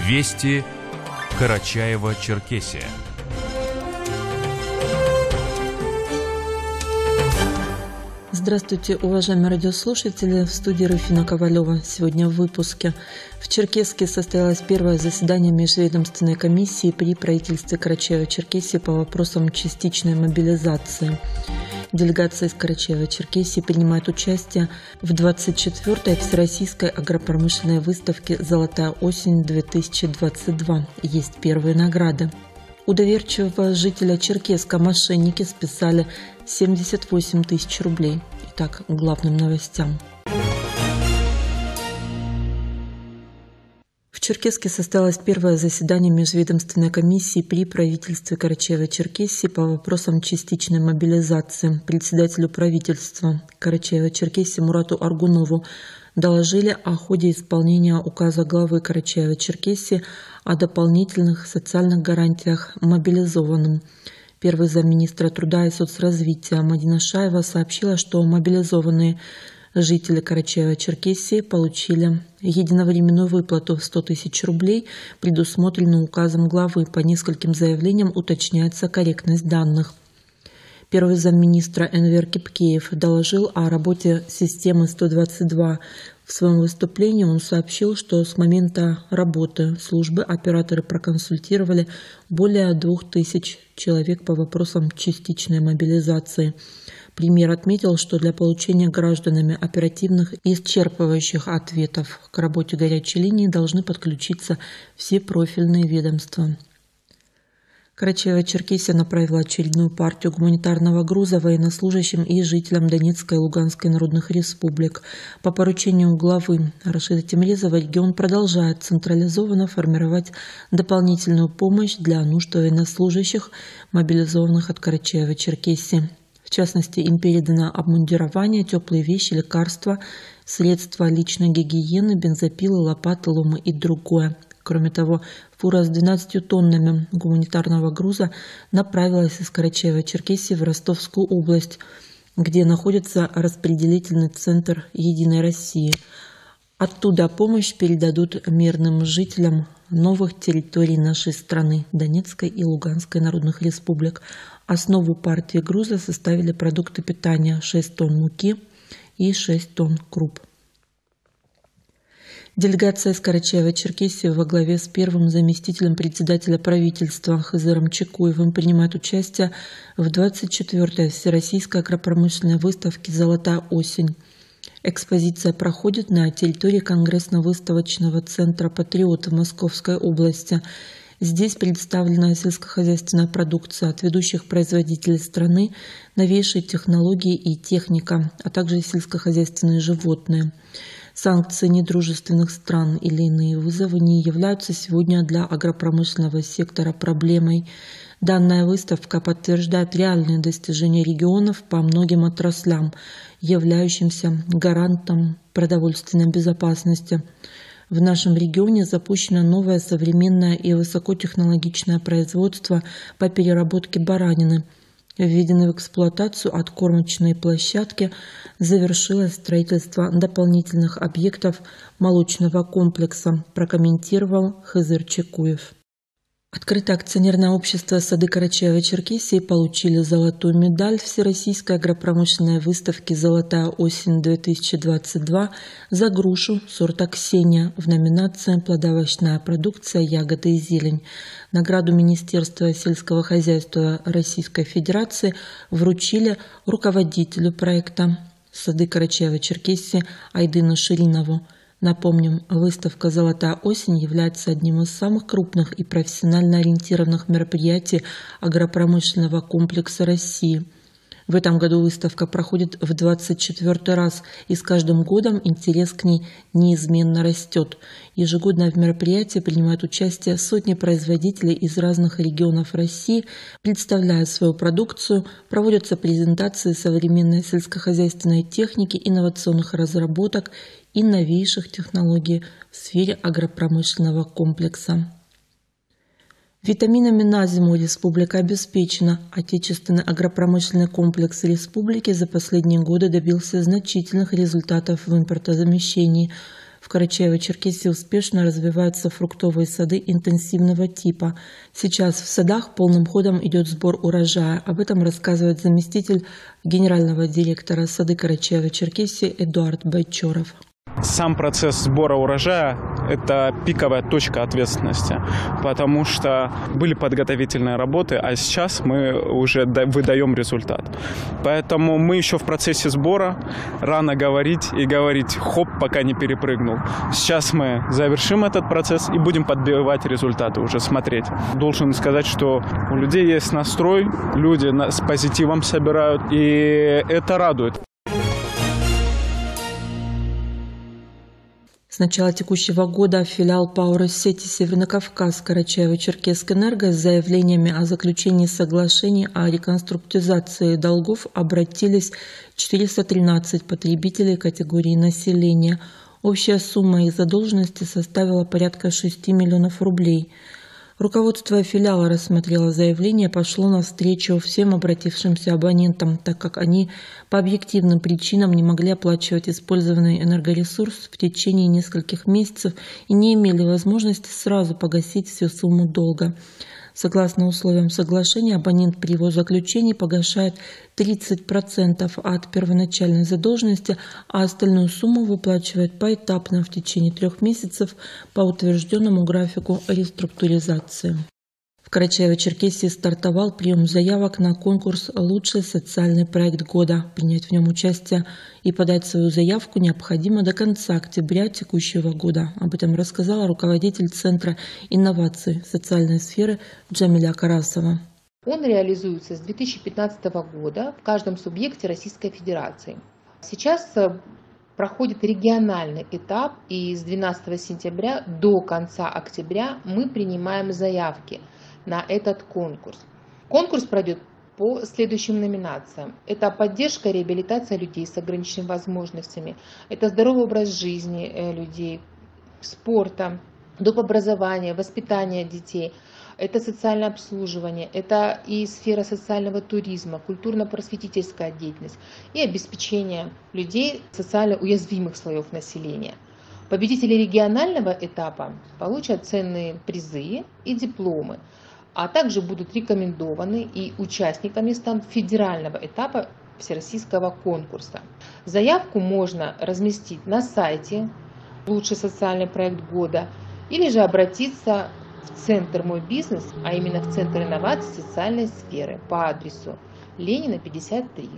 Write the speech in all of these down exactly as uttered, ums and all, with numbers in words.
Вести Карачаево-Черкесия. Здравствуйте, уважаемые радиослушатели, в студии Руфина Ковалева. Сегодня в выпуске. В Черкесске состоялось первое заседание межведомственной комиссии при правительстве Карачаево-Черкесии по вопросам частичной мобилизации. Делегация из Карачаево-Черкесии принимает участие в двадцать четвёртой Всероссийской агропромышленной выставке «Золотая осень-две тысячи двадцать два». Есть первые награды. У доверчивого жителя Черкесска мошенники списали семьдесят восемь тысяч рублей. Итак, к главным новостям. В Черкесске состоялось первое заседание межведомственной комиссии при правительстве Карачаево-Черкесии по вопросам частичной мобилизации. Председателю правительства Карачаево-Черкесии Мурату Аргунову доложили о ходе исполнения указа главы Карачаево-Черкесии о дополнительных социальных гарантиях мобилизованным. Первый замминистра труда и соцразвития Мадина Шаева сообщила, что мобилизованные жители Карачаево-Черкесии получили единовременную выплату в сто тысяч рублей, предусмотренную указом главы. По нескольким заявлениям уточняется корректность данных. Первый замминистра Энвер Кипкеев доложил о работе системы сто двадцать два. В своем выступлении он сообщил, что с момента работы службы операторы проконсультировали более двух тысяч человек по вопросам частичной мобилизации. Премьер отметил, что для получения гражданами оперативных и исчерпывающих ответов к работе горячей линии должны подключиться все профильные ведомства. Карачаево-Черкесия направила очередную партию гуманитарного груза военнослужащим и жителям Донецкой и Луганской народных республик. По поручению главы Рашида Темризова регион продолжает централизованно формировать дополнительную помощь для нужд военнослужащих, мобилизованных от Карачаево-Черкесии. В частности, им передано обмундирование, теплые вещи, лекарства, средства личной гигиены, бензопилы, лопаты, ломы и другое. Кроме того, фура с двенадцатью тоннами гуманитарного груза направилась из Карачаево-Черкесии в Ростовскую область, где находится распределительный центр «Единой России». Оттуда помощь передадут мирным жителям новых территорий нашей страны – Донецкой и Луганской народных республик. Основу партии груза составили продукты питания – шесть тонн муки и шесть тонн круп. Делегация из Карачаево-Черкесии во главе с первым заместителем председателя правительства Хызыром Чекуевым принимает участие в двадцать четвёртой Всероссийской агропромышленной выставке «Золотая осень». Экспозиция проходит на территории Конгрессно-выставочного центра «Патриоты» в Московской области. Здесь представлена сельскохозяйственная продукция от ведущих производителей страны, новейшие технологии и техника, а также сельскохозяйственные животные. Санкции недружественных стран или иные вызовы не являются сегодня для агропромышленного сектора проблемой. Данная выставка подтверждает реальные достижения регионов по многим отраслям, являющимся гарантом продовольственной безопасности. В нашем регионе запущено новое современное и высокотехнологичное производство по переработке баранины. Введены в эксплуатацию откормочные площадки, завершилось строительство дополнительных объектов молочного комплекса, прокомментировал Хызыр Чекуев. Открытое акционерное общество «Сады Карачаево-Черкесии» получили золотую медаль Всероссийской агропромышленной выставки «Золотая осень-две тысячи двадцать два» за грушу сорта «Ксения» в номинации «Плодоовощная продукция, ягоды и зелень». Награду Министерства сельского хозяйства Российской Федерации вручили руководителю проекта «Сады Карачаево-Черкесии» Айдыну Ширинову. Напомним, выставка «Золотая осень» является одним из самых крупных и профессионально ориентированных мероприятий агропромышленного комплекса России. В этом году выставка проходит в двадцать четвёртый раз, и с каждым годом интерес к ней неизменно растет. Ежегодно в мероприятии принимают участие сотни производителей из разных регионов России, представляя свою продукцию, проводятся презентации современной сельскохозяйственной техники, инновационных разработок и новейших технологий в сфере агропромышленного комплекса. Витаминами на зиму республика обеспечена. Отечественный агропромышленный комплекс республики за последние годы добился значительных результатов в импортозамещении. В Карачаево-Черкесии успешно развиваются фруктовые сады интенсивного типа. Сейчас в садах полным ходом идет сбор урожая. Об этом рассказывает заместитель генерального директора сады Карачаево-Черкесии Эдуард Байчоров. Сам процесс сбора урожая – это пиковая точка ответственности, потому что были подготовительные работы, а сейчас мы уже выдаем результат. Поэтому мы еще в процессе сбора, рано говорить и говорить «хоп», пока не перепрыгнул. Сейчас мы завершим этот процесс и будем подбивать результаты, уже смотреть. Должен сказать, что у людей есть настрой, люди с позитивом собирают, и это радует. С начала текущего года филиал ПАО «Россети Северно-Кавказ» Карачаево-Черкессэнерго с заявлениями о заключении соглашений о реконструктизации долгов обратились четыреста тринадцать потребителей категории населения. Общая сумма их задолженности составила порядка шести миллионов рублей. Руководство филиала рассмотрело заявление и пошло навстречу всем обратившимся абонентам, так как они по объективным причинам не могли оплачивать использованный энергоресурс в течение нескольких месяцев и не имели возможности сразу погасить всю сумму долга. Согласно условиям соглашения, абонент при его заключении погашает тридцать процентов от первоначальной задолженности, а остальную сумму выплачивает поэтапно в течение трех месяцев по утвержденному графику реструктуризации. В Карачаево-Черкесии стартовал прием заявок на конкурс «Лучший социальный проект года». Принять в нем участие и подать свою заявку необходимо до конца октября текущего года. Об этом рассказала руководитель Центра инноваций социальной сферы Джамиля Карасова. Он реализуется с две тысячи пятнадцатого года в каждом субъекте Российской Федерации. Сейчас проходит региональный этап, и с двенадцатого сентября до конца октября мы принимаем заявки на этот конкурс. Конкурс пройдет по следующим номинациям. Это поддержка и реабилитация людей с ограниченными возможностями, это здоровый образ жизни людей, спорта, доп. Образования, воспитания детей, это социальное обслуживание, это и сфера социального туризма, культурно-просветительская деятельность и обеспечение людей социально уязвимых слоев населения. Победители регионального этапа получат ценные призы и дипломы, а также будут рекомендованы и участниками станут федерального этапа всероссийского конкурса. Заявку можно разместить на сайте «Лучший социальный проект года» или же обратиться в Центр «Мой бизнес», а именно в Центр инноваций социальной сферы по адресу Ленина, пятьдесят три.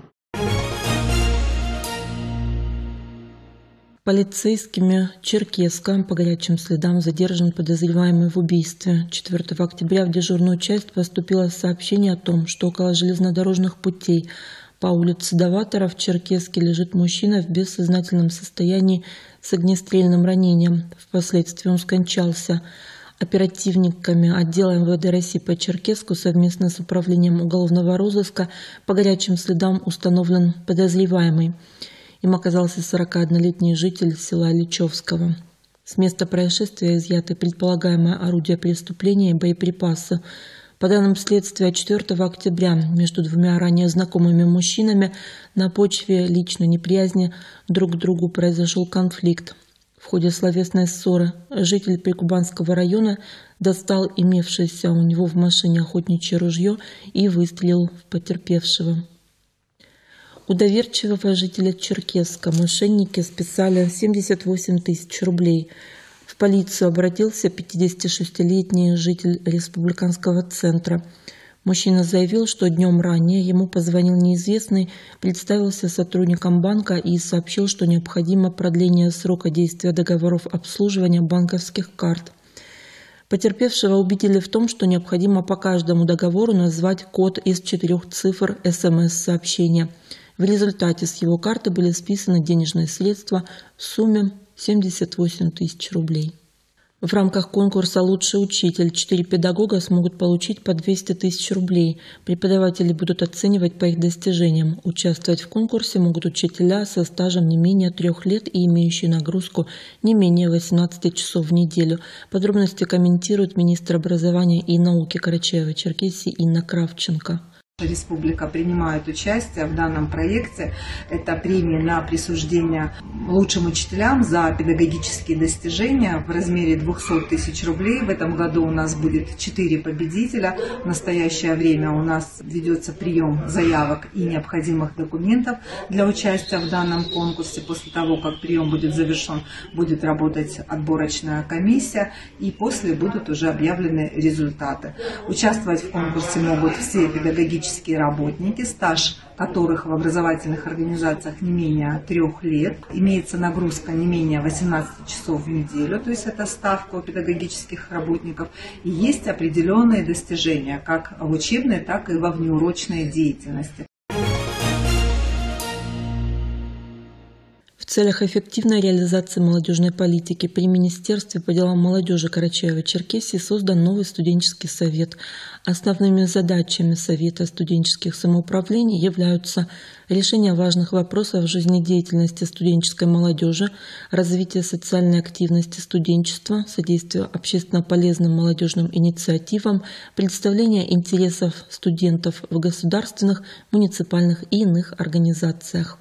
Полицейскими Черкесска по горячим следам задержан подозреваемый в убийстве. четвёртого октября в дежурную часть поступило сообщение о том, что около железнодорожных путей по улице Даватора в Черкесске лежит мужчина в бессознательном состоянии с огнестрельным ранением. Впоследствии он скончался. Оперативниками отдела эм вэ дэ России по Черкесску совместно с управлением уголовного розыска по горячим следам установлен подозреваемый. Им оказался сорокаоднолетний житель села Личевского. С места происшествия изъяты предполагаемое орудие преступления и боеприпасы. По данным следствия, четвёртого октября между двумя ранее знакомыми мужчинами на почве личной неприязни друг к другу произошел конфликт. В ходе словесной ссоры житель Прикубанского района достал имевшееся у него в машине охотничье ружье и выстрелил в потерпевшего. У доверчивого жителя Черкесска мошенники списали семьдесят восемь тысяч рублей. В полицию обратился пятидесятишестилетний житель республиканского центра. Мужчина заявил, что днем ранее ему позвонил неизвестный, представился сотрудником банка и сообщил, что необходимо продление срока действия договоров обслуживания банковских карт. Потерпевшего убедили в том, что необходимо по каждому договору назвать код из четырех цифр эс эм эс-сообщения. В результате с его карты были списаны денежные средства в сумме семьдесят восемь тысяч рублей. В рамках конкурса «Лучший учитель» четыре педагога смогут получить по двести тысяч рублей. Преподаватели будут оценивать по их достижениям. Участвовать в конкурсе могут учителя со стажем не менее трех лет и имеющие нагрузку не менее восемнадцати часов в неделю. Подробности комментирует министр образования и науки Карачаево-Черкесии Инна Кравченко. Республика принимает участие в данном проекте. Это премия на присуждение лучшим учителям за педагогические достижения в размере двухсот тысяч рублей. В этом году у нас будет четыре победителя. В настоящее время у нас ведется прием заявок и необходимых документов для участия в данном конкурсе. После того, как прием будет завершен, будет работать отборочная комиссия, и после будут уже объявлены результаты. Участвовать в конкурсе могут все педагогические работники, стаж которых в образовательных организациях не менее трех лет. Имеется нагрузка не менее восемнадцати часов в неделю, то есть это ставка у педагогических работников. И есть определенные достижения как в учебной, так и во внеурочной деятельности. В целях эффективной реализации молодежной политики при Министерстве по делам молодежи Карачаево-Черкесии создан новый студенческий совет. Основными задачами Совета студенческих самоуправлений являются решение важных вопросов жизнедеятельности студенческой молодежи, развитие социальной активности студенчества, содействие общественно полезным молодежным инициативам, представление интересов студентов в государственных, муниципальных и иных организациях.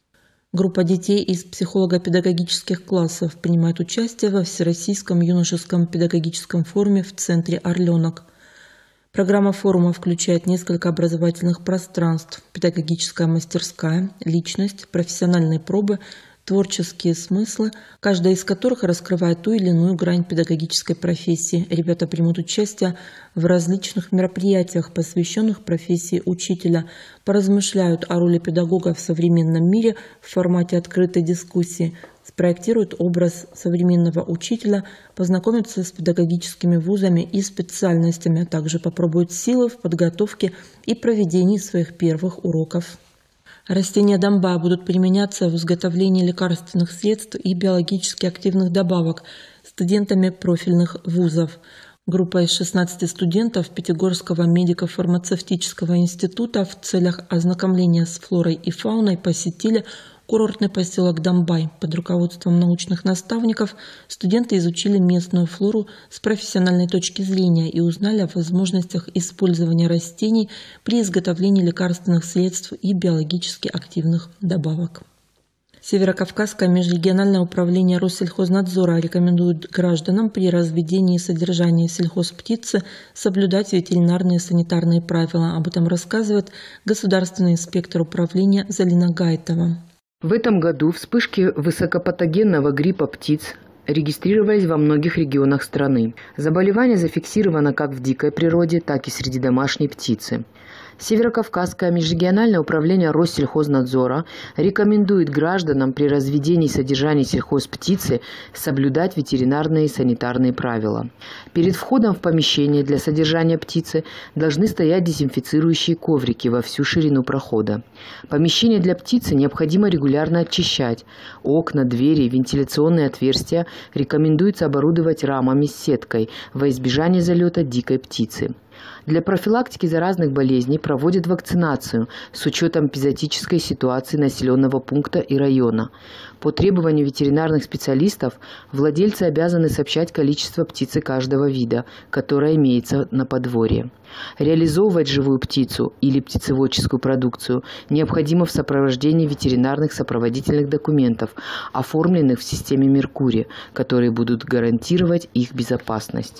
Группа детей из психолого-педагогических классов принимает участие во Всероссийском юношеском педагогическом форуме в центре «Орленок». Программа форума включает несколько образовательных пространств: педагогическая мастерская, личность, профессиональные пробы, творческие смыслы, каждая из которых раскрывает ту или иную грань педагогической профессии. Ребята примут участие в различных мероприятиях, посвященных профессии учителя, поразмышляют о роли педагога в современном мире в формате открытой дискуссии, спроектируют образ современного учителя, познакомятся с педагогическими вузами и специальностями, а также попробуют силы в подготовке и проведении своих первых уроков. Растения домба будут применяться в изготовлении лекарственных средств и биологически активных добавок студентами профильных вузов. Группа из шестнадцати студентов Пятигорского медико-фармацевтического института в целях ознакомления с флорой и фауной посетили курортный поселок Домбай. Под руководством научных наставников студенты изучили местную флору с профессиональной точки зрения и узнали о возможностях использования растений при изготовлении лекарственных средств и биологически активных добавок. Северокавказское межрегиональное управление Россельхознадзора рекомендует гражданам при разведении и содержании сельхозптицы соблюдать ветеринарные санитарные правила. Об этом рассказывает государственный инспектор управления Залина Гайтова. В этом году вспышки высокопатогенного гриппа птиц регистрировались во многих регионах страны. Заболевание зафиксировано как в дикой природе, так и среди домашней птицы. Северокавказское межрегиональное управление Россельхознадзора рекомендует гражданам при разведении и содержании сельхозптицы соблюдать ветеринарные и санитарные правила. Перед входом в помещение для содержания птицы должны стоять дезинфицирующие коврики во всю ширину прохода. Помещение для птицы необходимо регулярно очищать. Окна, двери, вентиляционные отверстия рекомендуется оборудовать рамами с сеткой во избежание залета дикой птицы. Для профилактики заразных болезней проводят вакцинацию с учетом эпизоотической ситуации населенного пункта и района. По требованию ветеринарных специалистов владельцы обязаны сообщать количество птицы каждого вида, которая имеется на подворье. Реализовывать живую птицу или птицеводческую продукцию необходимо в сопровождении ветеринарных сопроводительных документов, оформленных в системе Меркурий, которые будут гарантировать их безопасность.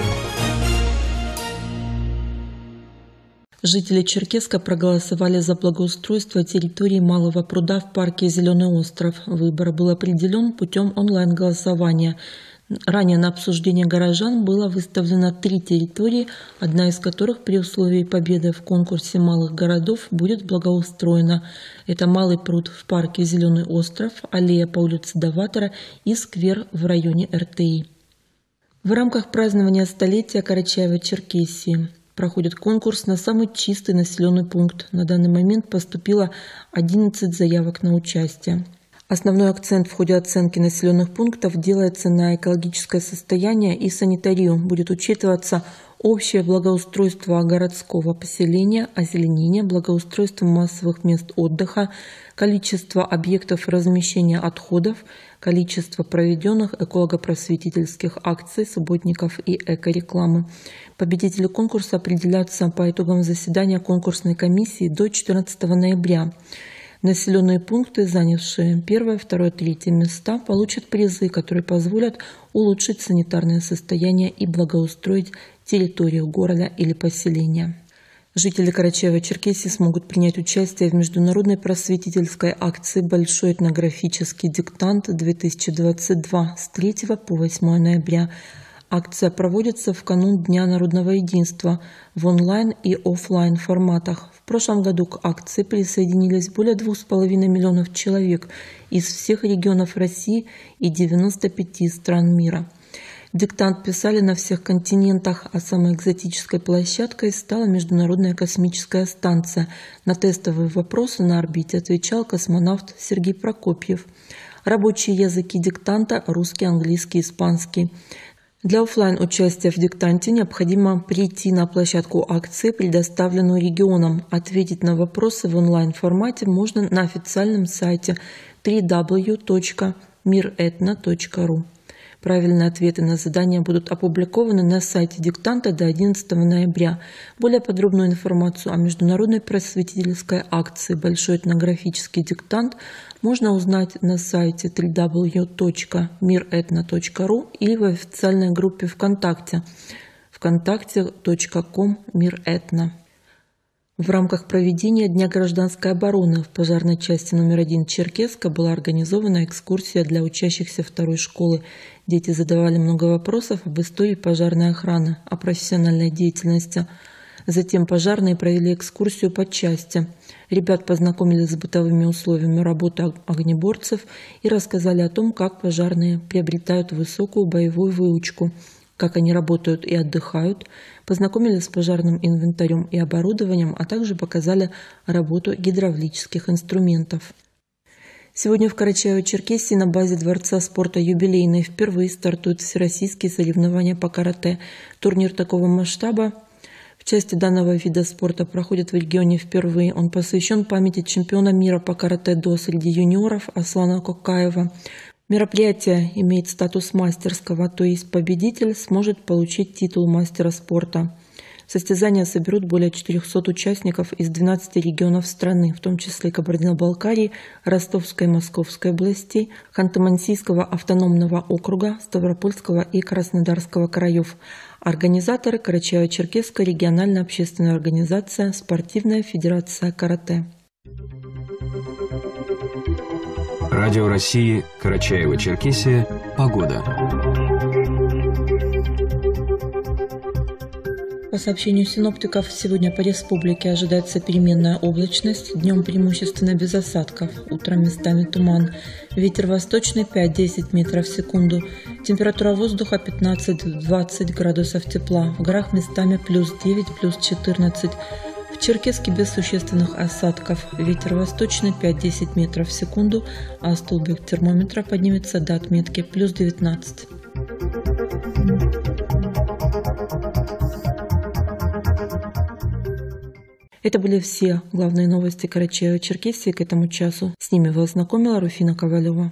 Жители Черкесска проголосовали за благоустройство территории Малого пруда в парке «Зеленый остров». Выбор был определен путем онлайн-голосования. Ранее на обсуждение горожан было выставлено три территории, одна из которых при условии победы в конкурсе малых городов будет благоустроена. Это Малый пруд в парке «Зеленый остров», аллея по улице Даватора и сквер в районе эр тэ и. В рамках празднования столетия Карачаево-Черкесии проходит конкурс на самый чистый населенный пункт. На данный момент поступило одиннадцать заявок на участие. Основной акцент в ходе оценки населенных пунктов делается на экологическое состояние и санитарию. Будет учитываться общее благоустройство городского поселения, озеленение, благоустройство массовых мест отдыха, количество объектов размещения отходов, количество проведенных эколого-просветительских акций, субботников и эко-рекламы. Победители конкурса определяются по итогам заседания конкурсной комиссии до четырнадцатого ноября. Населенные пункты, занявшие первое, второе, третье места, получат призы, которые позволят улучшить санитарное состояние и благоустроить территорию города или поселения. Жители Карачаево-Черкесии смогут принять участие в международной просветительской акции «Большой этнографический диктант-две тысячи двадцать два» с третьего по восьмое ноября. Акция проводится в канун Дня народного единства в онлайн и офлайн форматах. В прошлом году к акции присоединились более двух с половиной миллионов человек из всех регионов России и девяноста пяти стран мира. Диктант писали на всех континентах, а самой экзотической площадкой стала Международная космическая станция. На тестовые вопросы на орбите отвечал космонавт Сергей Прокопьев. Рабочие языки диктанта – русский, английский, испанский. Для офлайн участия в диктанте необходимо прийти на площадку акции, предоставленную регионом. Ответить на вопросы в онлайн-формате можно на официальном сайте дабл ю дабл ю дабл ю точка мир этно точка ру. Правильные ответы на задания будут опубликованы на сайте диктанта до одиннадцатого ноября. Более подробную информацию о международной просветительской акции «Большой этнографический диктант» можно узнать на сайте дабл ю дабл ю дабл ю точка мир этно точка ру или в официальной группе ВКонтакте вконтакте точка ком мир этно. В рамках проведения Дня гражданской обороны в пожарной части номер один Черкесска была организована экскурсия для учащихся второй школы. Дети задавали много вопросов об истории пожарной охраны, о профессиональной деятельности. Затем пожарные провели экскурсию по части. Ребят познакомили с бытовыми условиями работы огнеборцев и рассказали о том, как пожарные приобретают высокую боевую выучку, как они работают и отдыхают, познакомили с пожарным инвентарем и оборудованием, а также показали работу гидравлических инструментов. Сегодня в Карачаево-Черкесии на базе Дворца спорта «Юбилейный» впервые стартуют всероссийские соревнования по карате. Турнир такого масштаба в части данного вида спорта проходит в регионе впервые. Он посвящен памяти чемпиона мира по каратэ-до среди юниоров Аслана Кокаева. Мероприятие имеет статус мастерского, то есть победитель сможет получить титул мастера спорта. Состязания соберут более четырехсот участников из двенадцати регионов страны, в том числе Кабардино-Балкарии, Ростовской и Московской областей, Ханты-Мансийского автономного округа, Ставропольского и Краснодарского краев. Организаторы – Карачаево-Черкесская региональная общественная организация «Спортивная федерация карате». Радио России, Карачаево-Черкесия, погода. По сообщению синоптиков, сегодня по республике ожидается переменная облачность, днем преимущественно без осадков, утром местами туман. Ветер восточный пять-десять метров в секунду, температура воздуха пятнадцать-двадцать градусов тепла, в горах местами плюс девять, плюс четырнадцать. В Черкесске без существенных осадков, ветер восточный пять-десять метров в секунду, а столбик термометра поднимется до отметки плюс девятнадцать. Это были все главные новости Карачаево-Черкесии к этому часу. С ними вас знакомила Руфина Ковалева.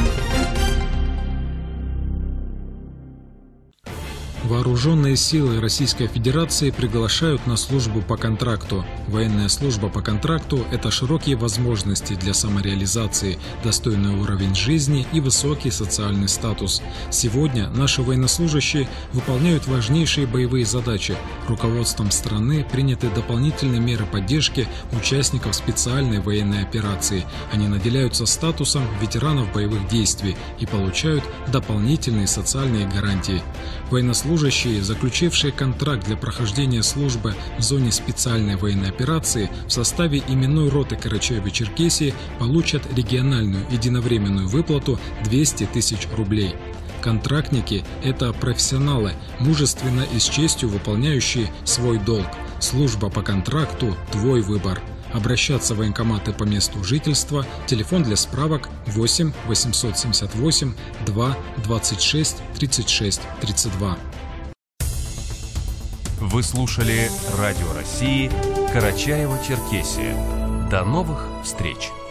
Вооруженные силы Российской Федерации приглашают на службу по контракту. Военная служба по контракту – это широкие возможности для самореализации, достойный уровень жизни и высокий социальный статус. Сегодня наши военнослужащие выполняют важнейшие боевые задачи. Руководством страны приняты дополнительные меры поддержки участников специальной военной операции. Они наделяются статусом ветеранов боевых действий и получают дополнительные социальные гарантии. Военнослужащие, заключившие контракт для прохождения службы в зоне специальной военной операции в составе именной роты Карачаево-Черкесии, получат региональную единовременную выплату двести тысяч рублей. Контрактники – это профессионалы, мужественно и с честью выполняющие свой долг. Служба по контракту – твой выбор. Обращаться в военкоматы по месту жительства, телефон для справок восемь восемьсот семьдесят восемь два двадцать шесть тридцать шесть тридцать два. Вы слушали Радио России Карачаево-Черкесия. До новых встреч!